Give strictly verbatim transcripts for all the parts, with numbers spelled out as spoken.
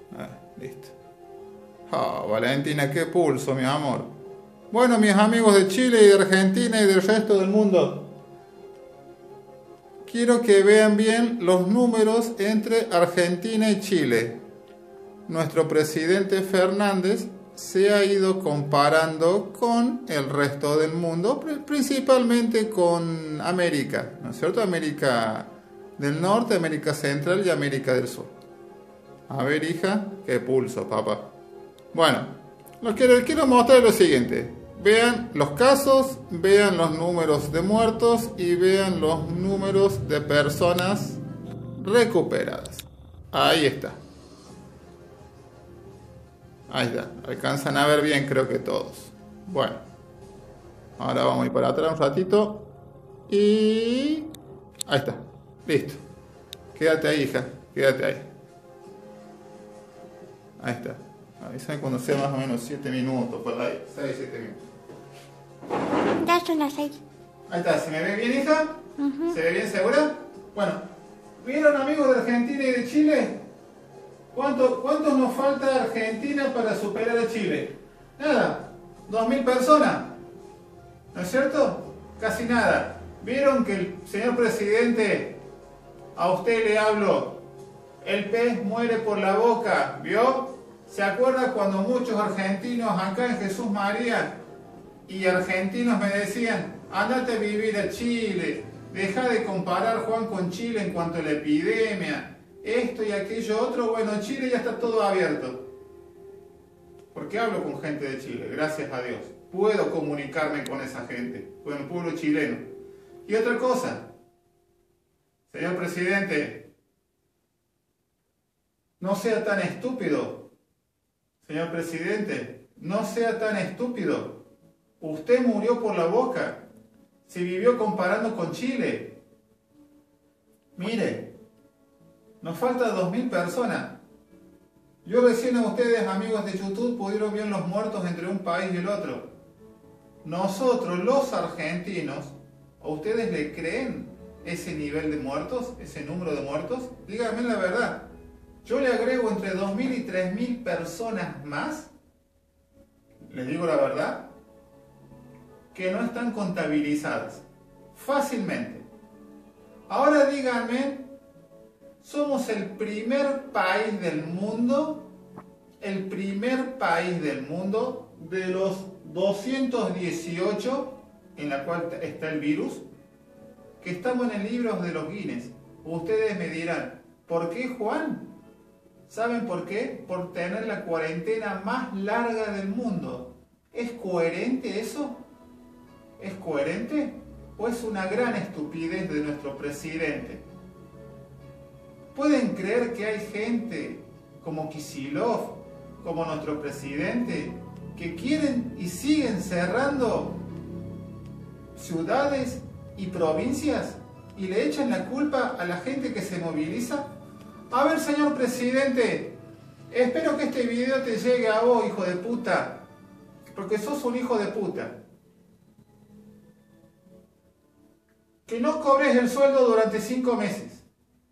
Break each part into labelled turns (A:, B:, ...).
A: Ah, listo. Ah, Valentina, qué pulso, mi amor. Bueno, mis amigos de Chile y de Argentina y del resto del mundo, quiero que vean bien los números entre Argentina y Chile. Nuestro presidente Fernández se ha ido comparando con el resto del mundo, principalmente con América, ¿no es cierto? América del Norte, América Central y América del Sur. A ver, hija, qué pulso, papá. Bueno, lo que les quiero mostrar es lo siguiente. Vean los casos, vean los números de muertos y vean los números de personas recuperadas. Ahí está. Ahí está. Alcanzan a ver bien, creo que todos. Bueno. Ahora vamos a ir para atrás un ratito. Y... ahí está. Listo. Quédate ahí, hija. Quédate ahí. Ahí está. Avísame cuando sea más o menos siete minutos. Por ahí. seis, siete minutos.
B: Ya son las seis.
A: Ahí está. ¿Se me ve bien, hija? Uh-huh. ¿Se ve bien segura? Bueno. ¿Vieron, amigos de Argentina y de Chile? ¿Cuánto, ¿Cuántos nos falta Argentina para superar a Chile? Nada. ¿Dos mil personas? ¿No es cierto? Casi nada. ¿Vieron que el señor presidente, a usted le hablo, el pez muere por la boca? ¿Vio? ¿Se acuerda cuando muchos argentinos acá en Jesús María y argentinos me decían, andate a vivir a Chile, deja de comparar Juan con Chile en cuanto a la epidemia, esto y aquello otro? Bueno, Chile ya está todo abierto. Porque hablo con gente de Chile, gracias a Dios. Puedo comunicarme con esa gente, con el pueblo chileno. Y otra cosa, señor presidente, no sea tan estúpido. Señor presidente, no sea tan estúpido. Usted murió por la boca. Se vivió comparando con Chile. Mire, nos faltan dos mil personas. Yo recién a ustedes, amigos de YouTube, pudieron ver los muertos entre un país y el otro. Nosotros, los argentinos, ¿a ustedes le creen ese nivel de muertos, ese número de muertos? Díganme la verdad. Yo le agrego entre dos mil y tres mil personas más, les digo la verdad, que no están contabilizadas fácilmente. Ahora díganme, somos el primer país del mundo, el primer país del mundo de los doscientos dieciocho en la cual está el virus, que estamos en el libro de los Guinness. Ustedes me dirán, ¿por qué, Juan? ¿Saben por qué? Por tener la cuarentena más larga del mundo. ¿Es coherente eso? ¿Es coherente? ¿O es una gran estupidez de nuestro presidente? ¿Pueden creer que hay gente como Kicillof, como nuestro presidente, que quieren y siguen cerrando ciudades y provincias y le echan la culpa a la gente que se moviliza? A ver, señor presidente, espero que este video te llegue a vos, hijo de puta, porque sos un hijo de puta. Que no cobres el sueldo durante cinco meses.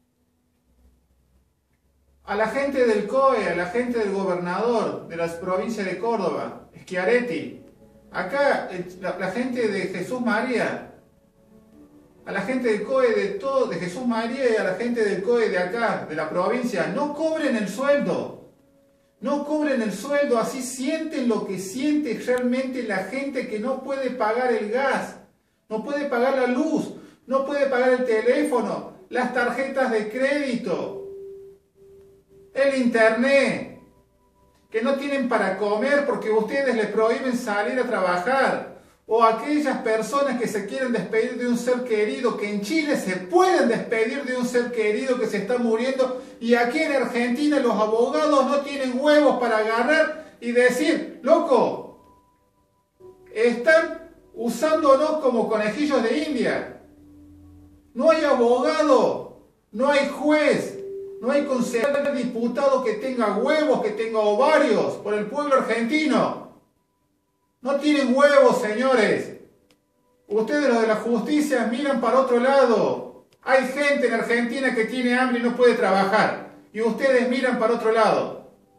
A: A la gente del C O E, a la gente del gobernador de la provincia de Córdoba, Schiaretti, acá la, la gente de Jesús María, a la gente del C O E de todo, de Jesús María y a la gente del C O E de acá, de la provincia, no cobren el sueldo. No cobren el sueldo, así sienten lo que siente realmente la gente que no puede pagar el gas, no puede pagar la luz, no puede pagar el teléfono, las tarjetas de crédito, el internet, que no tienen para comer porque ustedes les prohíben salir a trabajar. O aquellas personas que se quieren despedir de un ser querido, que en Chile se pueden despedir de un ser querido que se está muriendo, y aquí en Argentina los abogados no tienen huevos para agarrar y decir, loco, están usándonos como conejillos de India. No hay abogado, no hay juez, no hay concejal diputado que tenga huevos, que tenga ovarios por el pueblo argentino. No tienen huevos, señores. Ustedes, los de la justicia, miran para otro lado. Hay gente en Argentina que tiene hambre y no puede trabajar. Y ustedes miran para otro lado.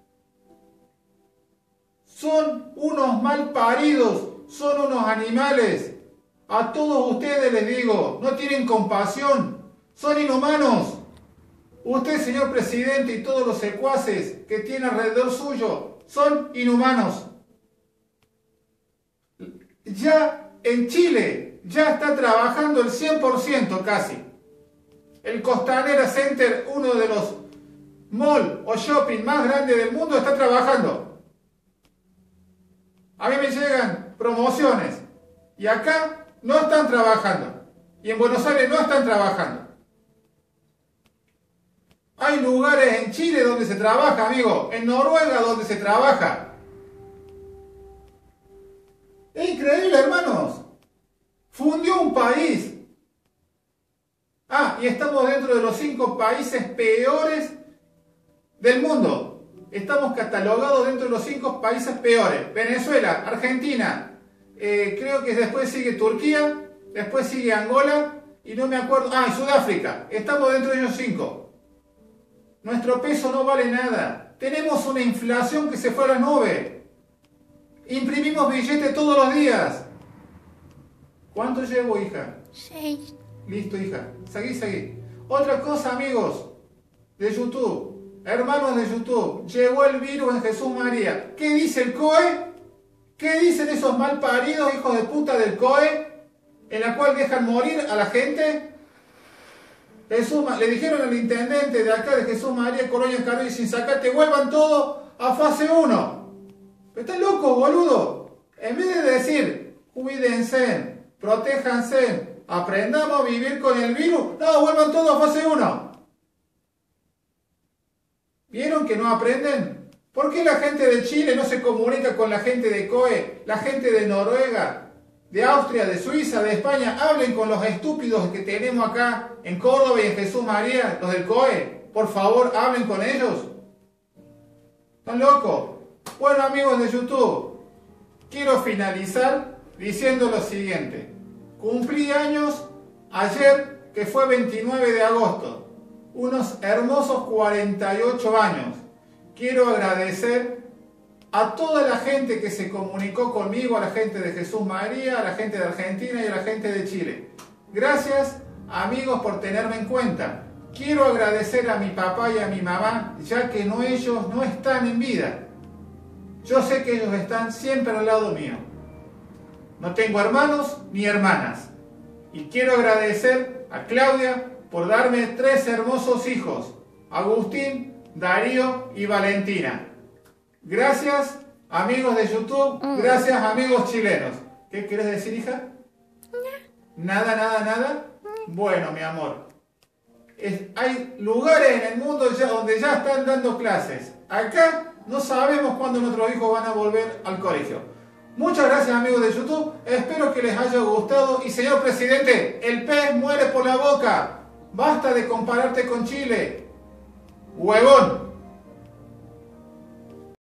A: Son unos mal paridos, son unos animales. A todos ustedes les digo, no tienen compasión, son inhumanos. Usted, señor presidente, y todos los secuaces que tiene alrededor suyo, son inhumanos. Ya en Chile, ya está trabajando el cien por ciento casi. El Costanera Center, uno de los mall o shopping más grandes del mundo, está trabajando. A mí me llegan promociones y acá no están trabajando. Y en Buenos Aires no están trabajando. Hay lugares en Chile donde se trabaja, amigo. En Noruega donde se trabaja. Es increíble, hermanos. Fundió un país. Ah, y estamos dentro de los cinco países peores del mundo. Estamos catalogados dentro de los cinco países peores. Venezuela, Argentina, eh, creo que después sigue Turquía, después sigue Angola, y no me acuerdo, ah, y Sudáfrica. Estamos dentro de ellos cinco. Nuestro peso no vale nada. Tenemos una inflación que se fue a la nube. Imprimimos billetes todos los días. ¿Cuánto llevo, hija?
B: Seis.
A: Listo, hija. Seguí, seguí. Otra cosa, amigos de YouTube, hermanos de YouTube, llegó el virus en Jesús María. ¿Qué dice el C O E? ¿Qué dicen esos malparidos hijos de puta del C O E? En la cual dejan morir a la gente. Jesús, le dijeron al intendente de acá de Jesús María, Colonia Carrillo y sin sacarte, vuelvan todos a fase uno. Pero están locos, boludo. En vez de decir, cuídense, protéjanse, aprendamos a vivir con el virus, no, vuelvan todos a fase uno. ¿Vieron que no aprenden? ¿Por qué la gente de Chile no se comunica con la gente de C O E, la gente de Noruega, de Austria, de Suiza, de España? Hablen con los estúpidos que tenemos acá en Córdoba y en Jesús María, los del C O E. Por favor, hablen con ellos. ¿Están locos? Bueno, amigos de YouTube, quiero finalizar diciendo lo siguiente. Cumplí años ayer, que fue veintinueve de agosto. Unos hermosos cuarenta y ocho años. Quiero agradecer a toda la gente que se comunicó conmigo, a la gente de Jesús María, a la gente de Argentina y a la gente de Chile. Gracias, amigos, por tenerme en cuenta. Quiero agradecer a mi papá y a mi mamá, ya que no, ellos no están en vida. Yo sé que ellos están siempre al lado mío. No tengo hermanos ni hermanas. Y quiero agradecer a Claudia por darme tres hermosos hijos, Agustín, Darío y Valentina. Gracias, amigos de YouTube. Gracias, amigos chilenos. ¿Qué quieres decir, hija? Nada, nada, nada. Bueno, mi amor. Es, hay lugares en el mundo ya, donde ya están dando clases. Acá no sabemos cuándo nuestros hijos van a volver al colegio. Muchas gracias, amigos de YouTube. Espero que les haya gustado. Y señor presidente, el pez muere por la boca. Basta de compararte con Chile. Huevón.